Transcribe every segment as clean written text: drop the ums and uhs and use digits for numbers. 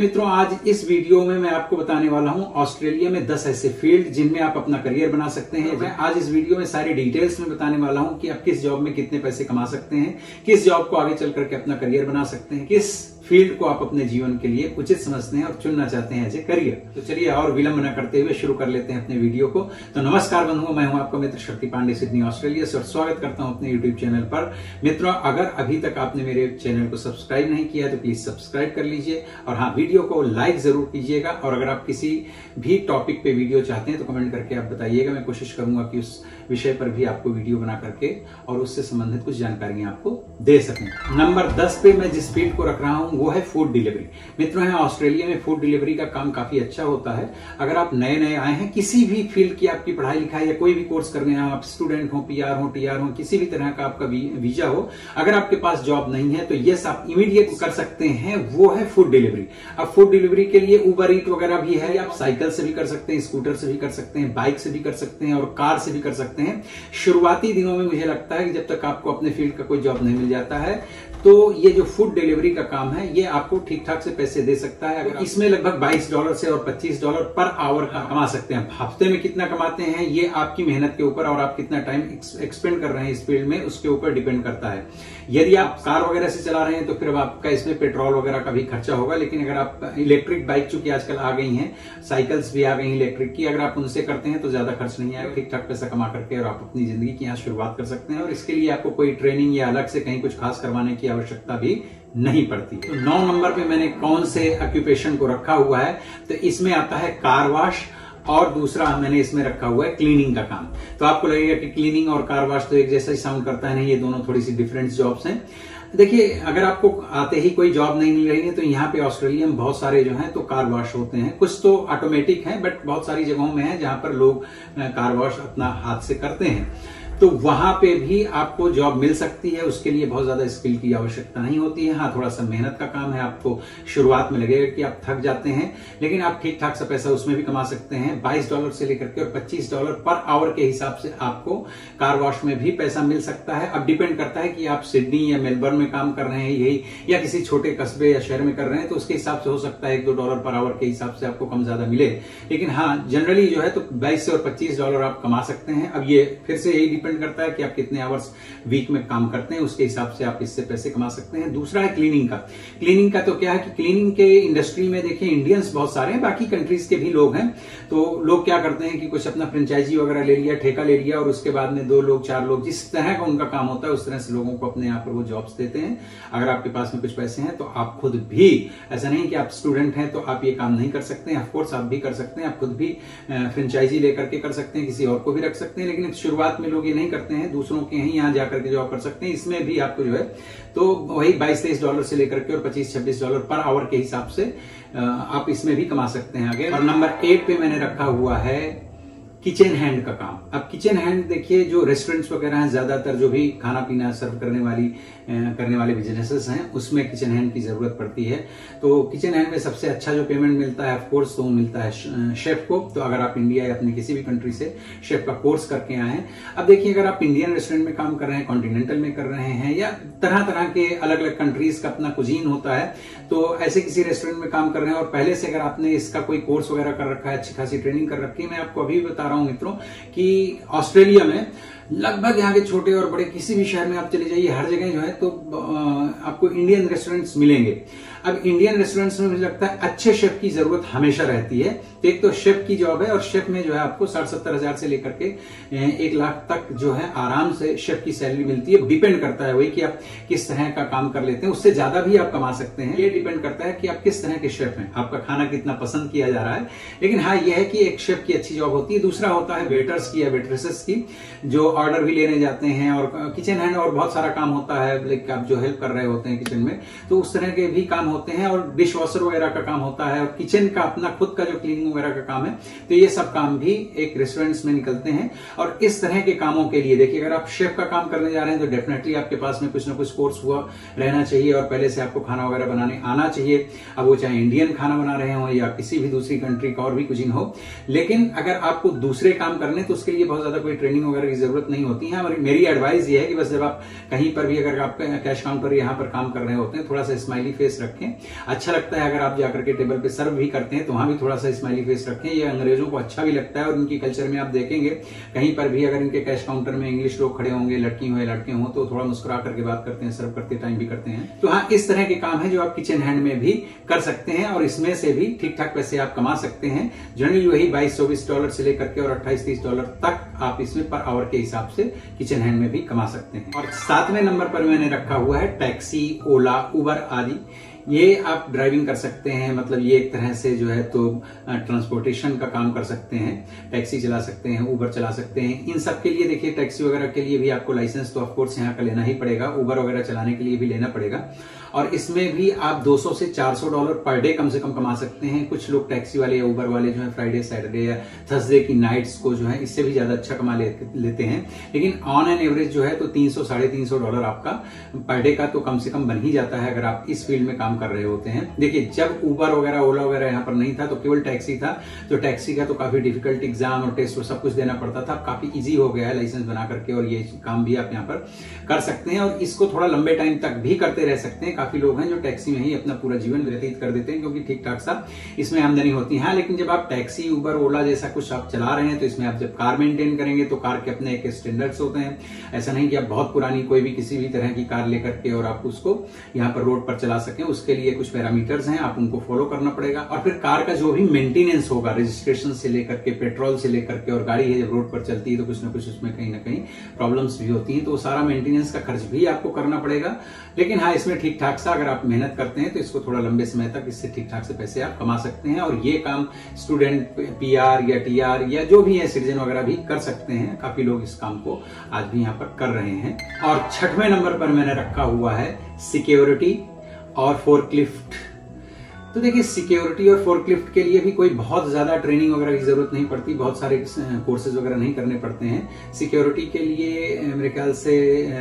मित्रों, आज इस वीडियो में मैं आपको बताने वाला हूं ऑस्ट्रेलिया में 10 ऐसे फील्ड जिनमें आप अपना करियर बना सकते हैं। मैं आज इस वीडियो में सारी डिटेल्स में बताने वाला हूं कि आप किस जॉब में कितने पैसे कमा सकते हैं, किस जॉब को आगे चल करके अपना करियर बना सकते हैं, किस फील्ड को आप अपने जीवन के लिए उचित समझते हैं और चुनना चाहते हैं एज ए करियर। तो चलिए और विलंब न करते हुए शुरू कर लेते हैं अपने वीडियो को। तो नमस्कार बंधुओं, मैं हूं आपका मित्र शक्ति पांडे, सिडनी ऑस्ट्रेलिया से, और स्वागत करता हूं अपने यूट्यूब चैनल पर। मित्रों, अगर अभी तक आपने मेरे चैनल को सब्सक्राइब नहीं किया तो प्लीज सब्सक्राइब कर लीजिए और हाँ, वीडियो को लाइक जरूर कीजिएगा। और अगर आप किसी भी टॉपिक पे वीडियो चाहते हैं तो कमेंट करके आप बताइएगा। मैं कोशिश करूंगा कि उस विषय पर भी आपको वीडियो बना करके और उससे संबंधित कुछ जानकारियां आपको दे सकूं। नंबर 10 पे मैं जिस फील्ड को रख रहा हूं वो है फूड डिलीवरी। मित्रों, यहाँ ऑस्ट्रेलिया में फूड डिलीवरी का काम काफी अच्छा होता है। अगर आप नए नए आए हैं, किसी भी फील्ड की आपकी पढ़ाई लिखाई या कोई भी कोर्स करने आए, आप स्टूडेंट हो, पीआर हो, टीआर हो, किसी भी तरह का आपका वीजा हो, अगर आपके पास जॉब नहीं है तो यस, आप इमीडिएट कर सकते हैं, वो है फूड डिलीवरी। अब फूड डिलीवरी के लिए उबर ईट वगैरह भी है। आप साइकिल से भी कर सकते हैं, स्कूटर से भी कर सकते हैं, बाइक से भी कर सकते हैं और कार से भी कर सकते हैं। शुरुआती दिनों में मुझे लगता है कि जब तक आपको अपने फील्ड का कोई जॉब नहीं मिल जाता है तो ये जो फूड डिलीवरी का काम है ये आपको ठीक ठाक से पैसे दे सकता है। अगर इसमें लगभग $22 से और $25 पर आवर का कमा सकते हैं। हफ्ते में कितना कमाते हैं ये आपकी मेहनत के ऊपर और आप कितना टाइम एक्सपेंड कर रहे हैं इस फील्ड में उसके ऊपर डिपेंड करता है। यदि आप कार वगैरह से चला रहे हैं तो फिर आपका इसमें पेट्रोल वगैरह का भी खर्चा होगा। लेकिन अगर आप इलेक्ट्रिक बाइक, चूंकि आजकल आ गई हैं, साइकिल्स भी आ गई हैं इलेक्ट्रिक की, अगर आप उनसे करते हैं तो ज्यादा खर्च नहीं आएगा। ठीक ठाक पैसा कमा करके और आप अपनी जिंदगी की यहाँ शुरुआत कर सकते हैं और इसके लिए आपको कोई ट्रेनिंग या अलग से कहीं कुछ खास करवाने की आवश्यकता भी नहीं पड़ती। तो 9 नंबर पे मैंने कौन से ऑक्यूपेशन को रखा हुआ है, तो इसमें आता है कार वॉश और दूसरा मैंने इसमें रखा हुआ है क्लीनिंग का काम। तो आपको लगेगा कि क्लीनिंग और कार वॉश तो एक जैसा ही साउंड करता है। नहीं, ये दोनों थोड़ी सी डिफरेंट जॉब्स हैं। देखिए, अगर आपको आते ही कोई जॉब नहीं मिल रही है तो यहाँ पे ऑस्ट्रेलिया में बहुत सारे जो हैं तो कार वॉश होते हैं। कुछ तो ऑटोमेटिक हैं, बट बहुत सारी जगहों में है जहां पर लोग कार वॉश अपना हाथ से करते हैं। तो वहां पे भी आपको जॉब मिल सकती है। उसके लिए बहुत ज्यादा स्किल की आवश्यकता नहीं होती है। हाँ, थोड़ा सा मेहनत का काम है। आपको शुरुआत में लगेगा कि आप थक जाते हैं, लेकिन आप ठीक ठाक सा पैसा उसमें भी कमा सकते हैं। $22 से लेकर के और $25 पर आवर के हिसाब से आपको कार वॉश में भी पैसा मिल सकता है। अब डिपेंड करता है कि आप सिडनी या मेलबर्न में काम कर रहे हैं यही, या किसी छोटे कस्बे या शहर में कर रहे हैं, तो उसके हिसाब से हो सकता है $1-2 पर आवर के हिसाब से आपको कम ज्यादा मिले। लेकिन हाँ, जनरली जो है तो 22 से और $25 आप कमा सकते हैं। अब ये फिर से यही डिपेंड करता है कि आप कितने आवर्स वीक में काम करते हैं, उसके हिसाब से आप इससे पैसे कमा सकते हैं। दूसरा है क्लीनिंग का। क्लीनिंग का तो क्या है कि क्लीनिंग के इंडस्ट्री में देखिए इंडियंस बहुत सारे हैं, बाकी कंट्रीज के भी लोग हैं। तो लोग क्या करते हैं कि कुछ अपना फ्रेंचाइजी वगैरह ले लिया, ठेका ले लिया और उसके बाद में 2 लोग 4 लोग, जिस तरह का उनका काम होता है उस तरह से लोगों को अपने यहाँ पर वो जॉब्स देते हैं। अगर आपके पास में कुछ पैसे हैं तो आप खुद भी, ऐसा नहीं कि आप स्टूडेंट हैं तो आप ये काम नहीं कर सकते हैं, ऑफकोर्स आप भी कर सकते हैं। आप खुद भी फ्रेंचाइजी लेकर के कर सकते हैं, किसी और को भी रख सकते हैं। लेकिन शुरुआत में लोग ये नहीं करते हैं, दूसरों के यहीं यहाँ जाकर के जॉब कर सकते हैं। इसमें भी आपको जो है तो वही $22-23 से लेकर के और $25-26 पर आवर के हिसाब से आप इसमें भी कमा सकते हैं आगे। और नंबर 8 पे मैंने रखा हुआ है किचन हैंड का काम। अब किचन हैंड देखिए, जो रेस्टोरेंट्स वगैरह हैं, ज्यादातर जो भी खाना पीना सर्व करने वाले बिजनेसेस हैं उसमें किचन हैंड की जरूरत पड़ती है। तो किचन हैंड में सबसे अच्छा जो पेमेंट मिलता है ऑफकोर्स तो मिलता है शेफ को। तो अगर आप इंडिया या अपने किसी भी कंट्री से शेफ का कोर्स करके आए हैं, अब देखिए अगर आप इंडियन रेस्टोरेंट में काम कर रहे हैं, कॉन्टिनेंटल में कर रहे हैं, या तरह तरह के अलग अलग कंट्रीज का अपना कुजीन होता है, तो ऐसे किसी रेस्टोरेंट में काम कर रहे हैं और पहले से अगर आपने इसका कोई कोर्स वगैरह कर रखा है, अच्छी खासी ट्रेनिंग कर रखी है, मैं आपको अभी बता रहा हूं मित्रों कि ऑस्ट्रेलिया में लगभग यहाँ के छोटे और बड़े किसी भी शहर में आप चले जाइए, हर जगह जो है तो आपको इंडियन रेस्टोरेंट्स मिलेंगे। अब इंडियन रेस्टोरेंट्स में मुझे लगता है अच्छे शेफ की जरूरत हमेशा रहती है। तो एक तो शेफ की जॉब है और शेफ में जो है आपको 60-70 हजार से लेकर के 1 लाख तक जो है आराम से शेफ की सैलरी मिलती है। डिपेंड करता है वही कि आप किस तरह का काम कर लेते हैं, उससे ज्यादा भी आप कमा सकते हैं। ये डिपेंड करता है कि आप किस तरह के शेफ हैं, आपका खाना कितना पसंद किया जा रहा है। लेकिन हाँ, यह है कि एक शेफ की अच्छी जॉब होती है। दूसरा होता है वेटर्स की या वेट्रेसेस की, जो ऑर्डर भी लेने जाते हैं और किचन हैंड और बहुत सारा काम होता है, लाइक आप जो हेल्प कर रहे होते हैं किचन में, तो उस तरह के भी काम होते हैं। और डिश वॉशर वगैरह का काम होता है और किचन का अपना खुद का जो क्लीनिंग वगैरह का काम है, तो ये सब काम भी एक रेस्टोरेंट्स में निकलते हैं। और इस तरह के कामों के लिए देखिए, अगर आप शेफ का काम करने जा रहे हैं तो डेफिनेटली आपके पास में कुछ ना कुछ कोर्स हुआ रहना चाहिए और पहले से आपको खाना वगैरह बनाने आना चाहिए। अब वो चाहे इंडियन खाना बना रहे हो या किसी भी दूसरी कंट्री का और भी कुछ हो। लेकिन अगर आपको दूसरे काम करने तो उसके लिए बहुत ज्यादा कोई ट्रेनिंग वगैरह की जरूरत जरूरत नहीं होती है। मेरी एडवाइस ये है कि बस जब आप कहीं पर भी अगर आप कैश काउंटर यहाँ पर काम कर रहे होते हैं, थोड़ा सा स्माइली फेस रखें। अच्छा लगता है अगर आप जाकर के टेबल पे सर्व भी करते हैं तो वहां भी थोड़ा सा स्माइली फेस रखें। ये अंग्रेजों को अच्छा भी लगता है और उनकी कल्चर में आप देखेंगे कहीं पर भी अगर इनके कैश काउंटर में इंग्लिश लोग खड़े होंगे, लड़की हो या लड़के हों, तो थोड़ा मुस्कुरा करके बात करते हैं, सर्व करते टाइम भी करते हैं। तो हाँ, इस तरह के काम है जो आप किचन हैंड में भी कर सकते हैं और इसमें से भी ठीक ठाक पैसे आप कमा सकते हैं। जनरली वही $22-24 से लेकर के और $28-30 तक आप इसमें पर आवर के हिसाब से किचन हैंड में भी कमा सकते हैं। और 7वें नंबर पर मैंने रखा हुआ है टैक्सी, ओला, उबर आदि। ये आप ड्राइविंग कर सकते हैं, मतलब ये एक तरह से जो है तो ट्रांसपोर्टेशन का काम कर सकते हैं। टैक्सी चला सकते हैं, उबर चला सकते हैं। इन सब के लिए देखिए, टैक्सी वगैरह के लिए भी आपको लाइसेंस तो ऑफकोर्स यहाँ का लेना ही पड़ेगा, उबर वगैरह चलाने के लिए भी लेना पड़ेगा। और इसमें भी आप $200 से $400 पर डे कम से कम कमा सकते हैं। कुछ लोग टैक्सी वाले या उबर वाले जो है फ्राइडे, सैटरडे या थर्सडे की नाइट्स को जो है इससे भी ज्यादा अच्छा कमा लेते हैं। लेकिन ऑन एन एवरेज जो है तो $300-350 आपका पर डे का तो कम से कम बन ही जाता है अगर आप इस फील्ड में काम कर रहे होते हैं। देखिए, जब उबर वगैरह, ओला वगैरह यहाँ पर नहीं था तो केवल टैक्सी था, तो टैक्सी का तो काफी डिफिकल्ट एग्जाम और टेस्ट और सब कुछ देना पड़ता था। काफी इजी हो गया है लाइसेंस बना करके और ये काम भी आप यहाँ पर कर सकते हैं और इसको थोड़ा लंबे टाइम तक भी करते रह सकते हैं। काफी लोग हैं जो टैक्सी में ही अपना पूरा जीवन व्यतीत कर देते हैं क्योंकि ठीक ठाक सा इसमें आमदनी होती है। लेकिन जब आप टैक्सी, उबर, ओला जैसा कुछ आप चला रहे हैं तो इसमें आप जब कार मेंटेन करेंगे तो कार के अपने एक स्टैंडर्ड्स होते हैं। ऐसा नहीं कि आप बहुत पुरानी कोई भी किसी भी तरह की कार लेकर के और आप उसको यहाँ पर रोड पर चला सकें। उसके लिए कुछ पैरामीटर्स हैं, आप उनको फॉलो करना पड़ेगा। और फिर कार का जो भी मेंटेनेंस होगा, रजिस्ट्रेशन से लेकर के, पेट्रोल से लेकर के, और गाड़ी है जब रोड पर चलती है तो कुछ ना कुछ उसमें कहीं ना कहीं प्रॉब्लम्स भी होती हैं, तो सारा मेंटेनेंस का खर्च भी आपको करना पड़ेगा। लेकिन हाँ, इसमें ठीक ठाक सा अगर आप मेहनत करते हैं तो इसको थोड़ा लंबे समय तक इससे ठीक ठाक से पैसे आप कमा सकते हैं। और ये काम स्टूडेंट, PR या TR या जो भी है, सिटीजन वगैरह भी कर सकते हैं। काफी लोग इस काम को आज भी यहाँ पर कर रहे हैं। और 6वें नंबर पर मैंने रखा हुआ है सिक्योरिटी और फोर्कलिफ्ट। तो देखिए, सिक्योरिटी और फोर्कलिफ्ट के लिए भी कोई बहुत ज्यादा ट्रेनिंग वगैरह की जरूरत नहीं पड़ती, बहुत सारे कोर्सेज वगैरह नहीं करने पड़ते हैं। सिक्योरिटी के लिए मेरे ख्याल से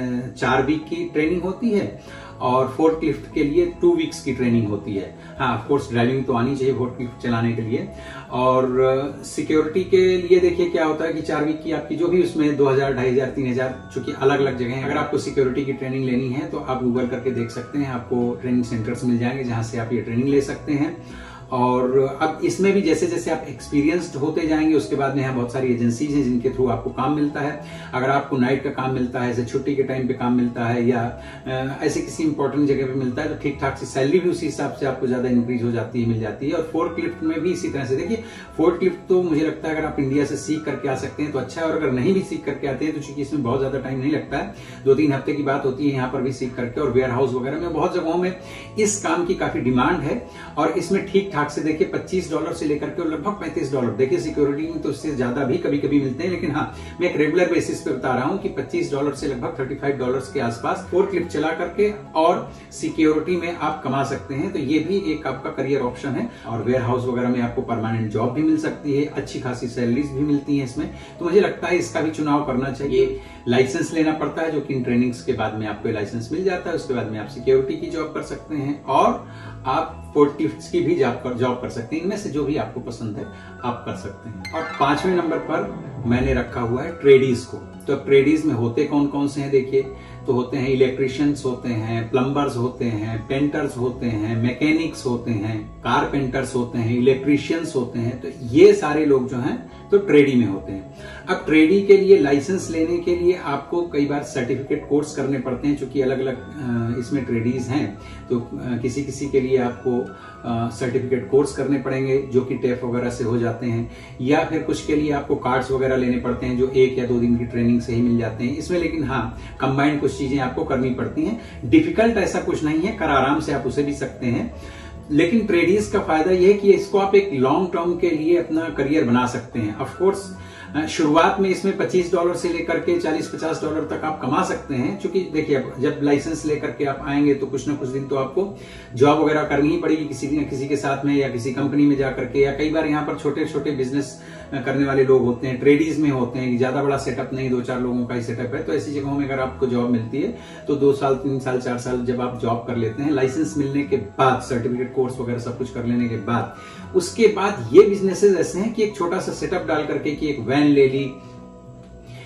4 वीक की ट्रेनिंग होती है और फोर्कलिफ्ट के लिए 2 वीक्स की ट्रेनिंग होती है। हाँ, ऑफ कोर्स ड्राइविंग तो आनी चाहिए फोर्कलिफ्ट चलाने के लिए। और सिक्योरिटी के लिए देखिए क्या होता है कि 4 वीक की आपकी जो भी उसमें 2000, 2500, 3000, चूंकि अलग अलग जगह हैं। अगर आपको सिक्योरिटी की ट्रेनिंग लेनी है तो आप गूगल करके देख सकते हैं, आपको ट्रेनिंग सेंटर्स मिल जाएंगे जहां से आप ये ट्रेनिंग ले सकते हैं। और अब इसमें भी जैसे जैसे आप एक्सपीरियंस्ड होते जाएंगे उसके बाद में यहाँ बहुत सारी एजेंसीज हैं जिनके थ्रू आपको काम मिलता है। अगर आपको नाइट का काम मिलता है, जैसे छुट्टी के टाइम पे काम मिलता है या ऐसे किसी इंपॉर्टेंट जगह पे मिलता है तो ठीक ठाक सी सैलरी भी उसी हिसाब से आपको ज्यादा इंक्रीज हो जाती है, मिल जाती है। और फोर्कलिफ्ट में भी इसी तरह से देखिए, फोर्कलिफ्ट तो मुझे लगता है अगर आप इंडिया से सीख करके आ सकते हैं तो अच्छा है, और अगर नहीं भी सीख करके आते हैं तो चूंकि इसमें बहुत ज्यादा टाइम नहीं लगता है, 2-3 हफ्ते की बात होती है यहाँ पर भी सीख करके। और वेयर हाउस वगैरह में बहुत जगहों में इस काम की काफी डिमांड है और इसमें ठीक ठाक से देखिए $25 से लेकर के लगभग $35। देखिए, सिक्योरिटी में तो इससे ज्यादा भी कभी कभी मिलते हैं, लेकिन हाँ, मैं एक रेगुलर बेसिस पे बता रहा हूं कि $25 से लगभग $35 के आसपास फोर्कलिफ्ट चला करके और सिक्योरिटी में आप कमा सकते हैं। तो ये भी एक आपका करियर ऑप्शन है। और वेयर हाउस वगैरह में आपको परमानेंट जॉब भी मिल सकती है, अच्छी खासी सैलरीज भी मिलती है इसमें। तो मुझे लगता है इसका भी चुनाव करना चाहिए। लाइसेंस लेना पड़ता है जो कि इन ट्रेनिंग्स के बाद में आपको लाइसेंस मिल जाता है। उसके बाद में आप सिक्योरिटी की जॉब कर सकते हैं और आप फोर्कलिफ्ट्स की भी जॉब कर सकते हैं। इनमें से जो भी आपको पसंद है आप कर सकते हैं। और 5वें नंबर पर मैंने रखा हुआ है ट्रेडीज को। तो ट्रेडीज में होते कौन कौन से हैं देखिए, तो होते हैं इलेक्ट्रिशियंस होते हैं, प्लम्बर्स होते हैं, पेंटर्स होते हैं, मैकेनिक्स होते हैं, कारपेंटर्स होते हैं, इलेक्ट्रिशियंस होते हैं। तो ये सारे लोग जो हैं तो ट्रेडी में होते हैं। अब ट्रेडी के लिए लाइसेंस लेने के लिए आपको कई बार सर्टिफिकेट कोर्स करने पड़ते हैं, क्योंकि अलग अलग इसमें ट्रेडीज हैं। तो किसी किसी के लिए आपको सर्टिफिकेट कोर्स करने पड़ेंगे जो कि टेफ वगैरह से हो जाते हैं, या फिर कुछ के लिए आपको कार्ड्स वगैरह लेने पड़ते हैं जो 1 या 2 दिन की ट्रेनिंग से ही मिल जाते हैं इसमें। लेकिन हाँ, कंबाइंड कुछ चीजें आपको करनी पड़ती हैं। डिफिकल्ट ऐसा कुछ नहीं है, कर आराम से आप उसे भी सकते हैं। लेकिन ट्रेडीज का फायदा यह है कि इसको आप एक लॉन्ग टर्म के लिए अपना करियर बना सकते हैं। ऑफ कोर्स शुरुआत में इसमें $25 से लेकर के $40-50 तक आप कमा सकते हैं, क्योंकि देखिए जब लाइसेंस लेकर के आप आएंगे तो कुछ ना कुछ दिन तो आपको जॉब वगैरह करनी ही पड़ेगी किसी न किसी के साथ में, या किसी कंपनी में जाकर के, या कई बार यहाँ पर छोटे छोटे बिजनेस करने वाले लोग होते हैं, ट्रेडीज में होते हैं, ज्यादा बड़ा सेटअप नहीं, 2-4 लोगों का ही सेटअप है। तो ऐसी जगहों में अगर आपको जॉब मिलती है तो 2 साल, 3 साल, 4 साल जब आप जॉब कर लेते हैं लाइसेंस मिलने के बाद, सर्टिफिकेट कोर्स वगैरह सब कुछ कर लेने के बाद, उसके बाद ये बिजनेसेस ऐसे हैं कि एक छोटा सा सेटअप डाल करके कि एक वैन ले ली,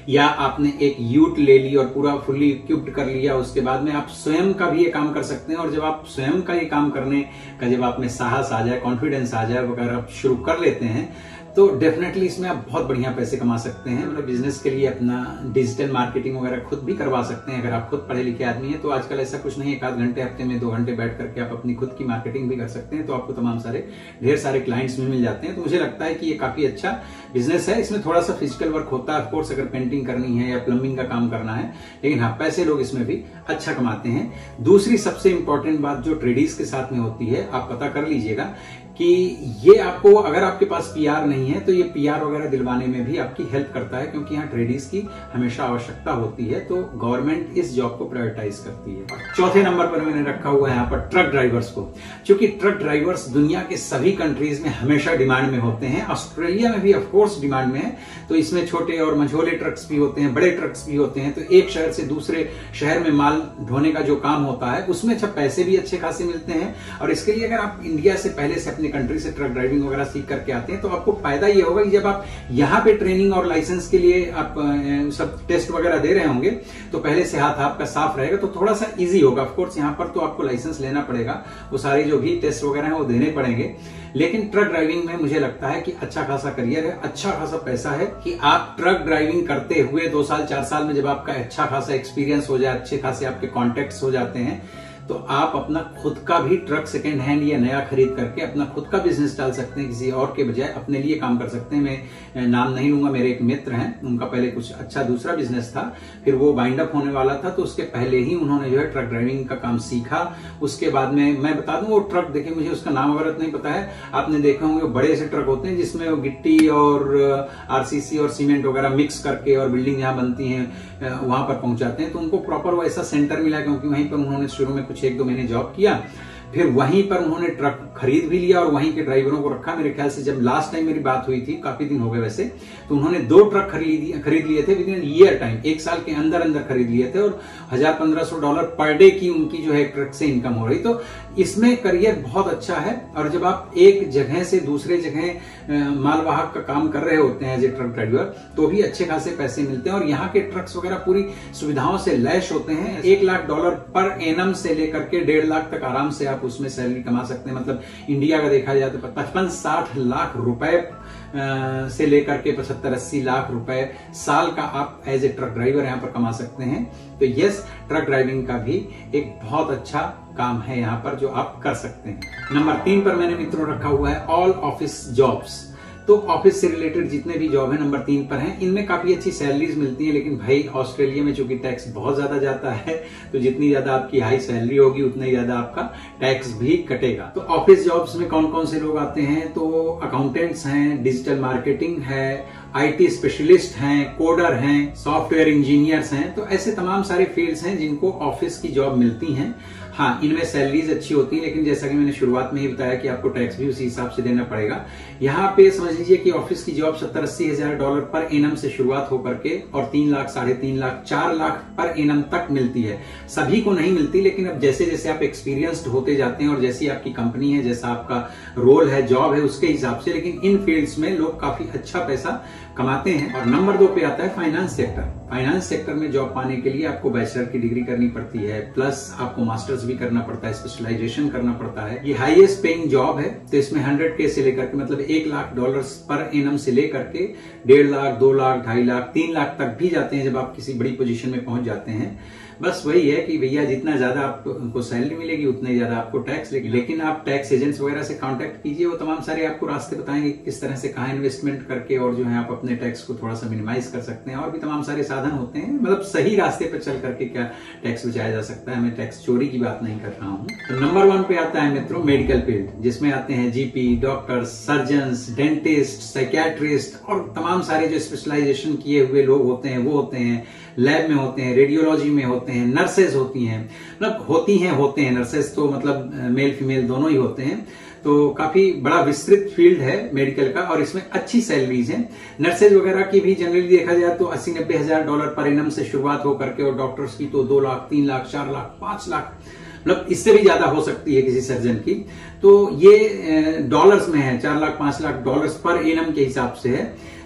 या आपने एक यूट ले ली और पूरा फुल्ली इक्विप्ड कर लिया, उसके बाद में आप स्वयं का भी ये काम कर सकते हैं। और जब आप स्वयं का ये काम करने का जब आप में साहस आ जाए, कॉन्फिडेंस आ जाए, अगर आप शुरू कर लेते हैं तो डेफिनेटली इसमें आप बहुत बढ़िया पैसे कमा सकते हैं। मतलब बिजनेस के लिए अपना डिजिटल मार्केटिंग वगैरह खुद भी करवा सकते हैं। अगर आप खुद पढ़े लिखे आदमी हैं तो आजकल ऐसा कुछ नहीं है, 1 आध घंटे हफ्ते में 2 घंटे बैठ करके आप अपनी खुद की मार्केटिंग भी कर सकते हैं, तो आपको तमाम सारे ढेर सारे क्लाइंट्स भी मिल जाते हैं। तो मुझे लगता है कि ये काफी अच्छा बिजनेस है। इसमें थोड़ा सा फिजिकल वर्क होता है ऑफकोर्स, अगर पेंटिंग करनी है या प्लम्बिंग का काम करना है, लेकिन हाँ पैसे लोग इसमें भी अच्छा कमाते हैं। दूसरी सबसे इंपॉर्टेंट बात जो ट्रेडिस के साथ में होती है, आप पता कर लीजिएगा कि ये आपको, अगर आपके पास पीआर नहीं है तो ये पीआर वगैरह दिलवाने में भी आपकी हेल्प करता है, क्योंकि यहाँ ट्रेडिस की हमेशा आवश्यकता होती है, तो गवर्नमेंट इस जॉब को प्रायोरिटाइज करती है। चौथे नंबर पर मैंने रखा हुआ है यहाँ पर ट्रक ड्राइवर्स को, क्योंकि ट्रक ड्राइवर्स दुनिया के सभी कंट्रीज में हमेशा डिमांड में होते हैं। ऑस्ट्रेलिया में भी ऑफकोर्स डिमांड में है। तो इसमें छोटे और मझोले ट्रक्स भी होते हैं, बड़े ट्रक्स भी होते हैं। तो एक शहर से दूसरे शहर में माल ढोने का जो काम होता है उसमें अच्छा पैसे भी अच्छे खासे मिलते हैं। और इसके लिए अगर आप इंडिया से पहले से कंट्री से ट्रक ड्राइविंग वगैरह सीख करके आते हैं तो आपको फायदा ये होगा कि जब आप यहाँ पे ट्रेनिंग और लाइसेंस के लिए आप सब टेस्ट वगैरह दे रहे होंगे तो पहले से हाथ आपका साफ रहेगा, तो थोड़ा सा इजी होगा। ऑफ कोर्स यहाँ पर तो आपको लाइसेंस लेना पड़ेगा, वो सारे जो भी टेस्ट वगैरह हैं वो देने पड़ेंगे, लेकिन ट्रक ड्राइविंग में मुझे लगता है कि अच्छा खासा करियर है, अच्छा खासा पैसा है कि आप ट्रक ड्राइविंग करते हुए 2 साल 4 साल में जब आपका अच्छा खासा एक्सपीरियंस हो जाए, अच्छे खासे आपके कॉन्टेक्ट्स हो जाते हैं, तो आप अपना खुद का भी ट्रक सेकेंड हैंड या नया खरीद करके अपना खुद का बिजनेस डाल सकते हैं। किसी और के बजाय अपने लिए काम कर सकते हैं। मैं नाम नहीं लूंगा, मेरे एक मित्र हैं, उनका पहले कुछ अच्छा दूसरा बिजनेस था, फिर वो बाइंड अप होने वाला था, तो उसके पहले ही उन्होंने जो है ट्रक ड्राइविंग का काम सीखा। उसके बाद में मैं बता दूं वो ट्रक, देखिए मुझे उसका नाम वगैरह नहीं पता है, आपने देखे होंगे बड़े से ट्रक होते हैं जिसमें वो गिट्टी और आरसीसी और सीमेंट वगैरह मिक्स करके और बिल्डिंग जहां बनती है वहां पर पहुंचाते हैं। तो उनको प्रॉपर वैसा सेंटर मिला, क्योंकि वहीं पर उन्होंने शुरू में कुछ 1-2 महीने जॉब किया, फिर वहीं पर उन्होंने ट्रक खरीद भी लिया और वहीं के ड्राइवरों को रखा। मेरे ख्याल से जब लास्ट टाइम मेरी बात हुई थी, काफी दिन हो गए वैसे, तो उन्होंने 2 ट्रक खरीद लिए थे विद इन ईयर टाइम, 1 साल के अंदर अंदर खरीद लिए थे, और $1000-1500 पर डे की उनकी जो है ट्रक से इनकम हो रही। तो इसमें करियर बहुत अच्छा है। और जब आप एक जगह से दूसरे जगह मालवाहक का काम कर रहे होते हैं एज ए ट्रक ड्राइवर, तो भी अच्छे खासे पैसे मिलते हैं। और यहाँ के ट्रक्स वगैरह पूरी सुविधाओं से लैस होते हैं। $1 लाख पर एनम से लेकर के 1.5 लाख तक आराम से आप उसमें सैलरी कमा सकते हैं। मतलब इंडिया का देखा जाए तो 55-60 लाख रुपए से लेकर के 75-80 लाख रुपए साल का आप एज ए ट्रक ड्राइवर यहां पर कमा सकते हैं। तो यस, ट्रक ड्राइविंग का भी एक बहुत अच्छा काम है यहां पर जो आप कर सकते हैं। नंबर 3 पर मैंने मित्रों रखा हुआ है ऑल ऑफिस जॉब्स। तो ऑफिस से रिलेटेड जितने भी जॉब है नंबर 3 पर हैं, इनमें काफी अच्छी सैलरीज मिलती है। लेकिन भाई ऑस्ट्रेलिया में चूंकि टैक्स बहुत ज्यादा जाता है, तो जितनी ज्यादा आपकी हाई सैलरी होगी उतना ही ज्यादा आपका टैक्स भी कटेगा। तो ऑफिस जॉब्स में कौन कौन से लोग आते हैं, तो अकाउंटेंट्स हैं, डिजिटल मार्केटिंग है, IT स्पेशलिस्ट हैं, कोडर हैं, सॉफ्टवेयर इंजीनियर्स हैं। तो ऐसे तमाम सारे फील्ड्स हैं जिनको ऑफिस की जॉब मिलती हैं। हाँ, इनमें सैलरीज अच्छी होती है, लेकिन जैसा कि मैंने शुरुआत में ही बताया कि आपको टैक्स भी उसी हिसाब से देना पड़ेगा। यहाँ पे समझ लीजिए कि ऑफिस की जॉब $70-80 हजार पर एनम से शुरुआत होकर के और 3 लाख, 3.5 लाख, 4 लाख पर एनम तक मिलती है। सभी को नहीं मिलती, लेकिन अब जैसे जैसे आप एक्सपीरियंस्ड होते जाते हैं और जैसी आपकी कंपनी है, जैसा आपका रोल है, जॉब है, उसके हिसाब से, लेकिन इन फील्ड्स में लोग काफी अच्छा पैसा कमाते हैं। और नंबर 2 पे आता है फाइनेंस सेक्टर। फाइनेंस सेक्टर में जॉब पाने के लिए आपको बैचलर की डिग्री करनी पड़ती है, प्लस आपको मास्टर्स भी करना पड़ता है, स्पेशलाइजेशन करना पड़ता है। ये हाईएस्ट पेइंग जॉब है। तो इसमें 100K से लेकर के मतलब $1 लाख पर एनम से लेकर के 1.5 लाख, 2 लाख, 2.5 लाख, 3 लाख तक भी जाते हैं जब आप किसी बड़ी पोजीशन में पहुंच जाते हैं। बस वही है कि भैया जितना ज्यादा आपको सैलरी मिलेगी उतना ही ज्यादा आपको टैक्स लेगी। लेकिन आप टैक्स एजेंट्स वगैरह से कांटेक्ट कीजिए, वो तमाम सारे आपको रास्ते बताएंगे किस तरह से कहाँ इन्वेस्टमेंट करके और जो है आप अपने टैक्स को थोड़ा सा मिनिमाइज कर सकते हैं। और भी तमाम सारे साधन होते हैं, मतलब सही रास्ते पर चल करके क्या टैक्स बचाया जा सकता है। मैं टैक्स चोरी की बात नहीं कर रहा हूँ। तो नंबर 1 पे आता है मित्रों मेडिकल फील्ड, जिसमें आते हैं GP, doctors, surgeons, dentist, psychiatrist और तमाम सारे जो स्पेशलाइजेशन किए हुए लोग होते हैं वो होते हैं, लैब में होते हैं, रेडियोलॉजी में होते हैं, नर्सेज होती हैं, मतलब होते हैं नर्सेज, तो मतलब मेल फीमेल दोनों ही होते हैं। तो काफी बड़ा विस्तृत फील्ड है मेडिकल का और इसमें अच्छी सैलरीज हैं। नर्सेज वगैरह की भी जनरली देखा जाए तो $80-90 हजार पर एनम से शुरुआत होकर के, और डॉक्टर्स की तो 2 लाख, 3 लाख, 4 लाख, 5 लाख, मतलब इससे भी ज्यादा हो सकती है किसी सर्जन की। तो ये डॉलर्स में है, $4 लाख, $5 लाख पर एनम के हिसाब से है।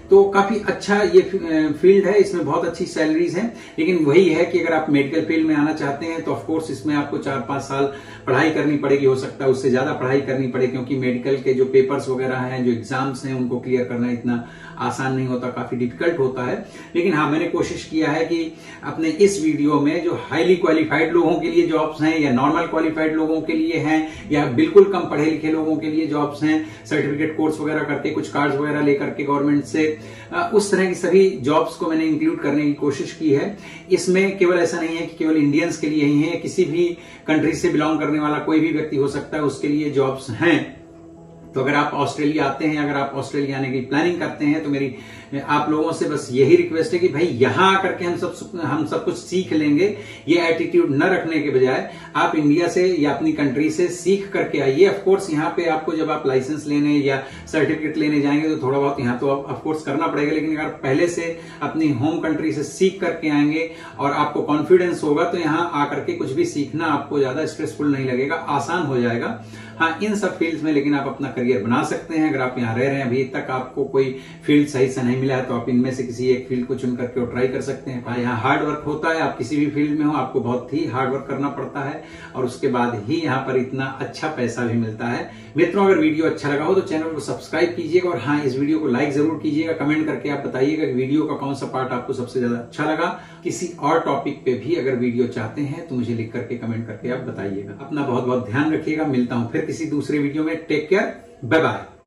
तो काफी अच्छा ये फील्ड है, इसमें बहुत अच्छी सैलरीज हैं। लेकिन वही है कि अगर आप मेडिकल फील्ड में आना चाहते हैं तो ऑफकोर्स इसमें आपको 4-5 साल पढ़ाई करनी पड़ेगी, हो सकता है उससे ज्यादा पढ़ाई करनी पड़े, क्योंकि मेडिकल के जो पेपर्स वगैरह हैं, जो एग्जाम्स हैं, उनको क्लियर करना इतना आसान नहीं होता, काफी डिफिकल्ट होता है। लेकिन हाँ, मैंने कोशिश किया है कि अपने इस वीडियो में जो हाईली क्वालिफाइड लोगों के लिए जॉब्स हैं, या नॉर्मल क्वालिफाइड लोगों के लिए हैं, या बिल्कुल कम पढ़े लिखे लोगों के लिए जॉब्स हैं, सर्टिफिकेट कोर्स वगैरह करके, कुछ कार्ड्स वगैरह लेकर के गवर्नमेंट से, उस तरह की सभी जॉब्स को मैंने इंक्लूड करने की कोशिश की है। इसमें केवल ऐसा नहीं है कि केवल इंडियंस के लिए ही है, किसी भी कंट्री से बिलोंग करने वाला कोई भी व्यक्ति हो सकता है, उसके लिए जॉब्स हैं। तो अगर आप ऑस्ट्रेलिया आते हैं, अगर आप ऑस्ट्रेलिया आने की प्लानिंग करते हैं, तो मेरी आप लोगों से बस यही रिक्वेस्ट है कि भाई यहां आकर के हम सब कुछ सीख लेंगे, ये एटीट्यूड न रखने के बजाय आप इंडिया से या अपनी कंट्री से सीख करके आइए। ऑफकोर्स यहाँ पे आपको जब आप लाइसेंस लेने या सर्टिफिकेट लेने जाएंगे तो थोड़ा बहुत यहाँ तो ऑफकोर्स करना पड़ेगा, लेकिन अगर पहले से अपनी होम कंट्री से सीख करके आएंगे और आपको कॉन्फिडेंस होगा तो यहाँ आकर के कुछ भी सीखना आपको ज्यादा स्ट्रेसफुल नहीं लगेगा, आसान हो जाएगा। हाँ, इन सब फील्ड्स में लेकिन आप अपना करियर बना सकते हैं। अगर आप यहाँ रह रहे हैं, अभी तक आपको कोई फील्ड सही से नहीं मिला है, तो आप इनमें से किसी एक फील्ड को चुन करके ट्राई कर सकते हैं। यहाँ हार्ड वर्क होता है, आप किसी भी फील्ड में हो आपको बहुत ही हार्ड वर्क करना पड़ता है, और उसके बाद ही यहाँ पर इतना अच्छा पैसा भी मिलता है। मित्रों, अगर वीडियो अच्छा लगा हो तो चैनल को सब्सक्राइब कीजिएगा, और हाँ, इस वीडियो को लाइक जरूर कीजिएगा। कमेंट करके आप बताइएगा कि वीडियो का कौन सा पार्ट आपको सबसे ज्यादा अच्छा लगा। किसी और टॉपिक पे भी अगर वीडियो चाहते हैं तो मुझे लिख करके कमेंट करके आप बताइएगा। अपना बहुत बहुत ध्यान रखिएगा। मिलता हूं फिर किसी दूसरे वीडियो में। Take care, bye bye.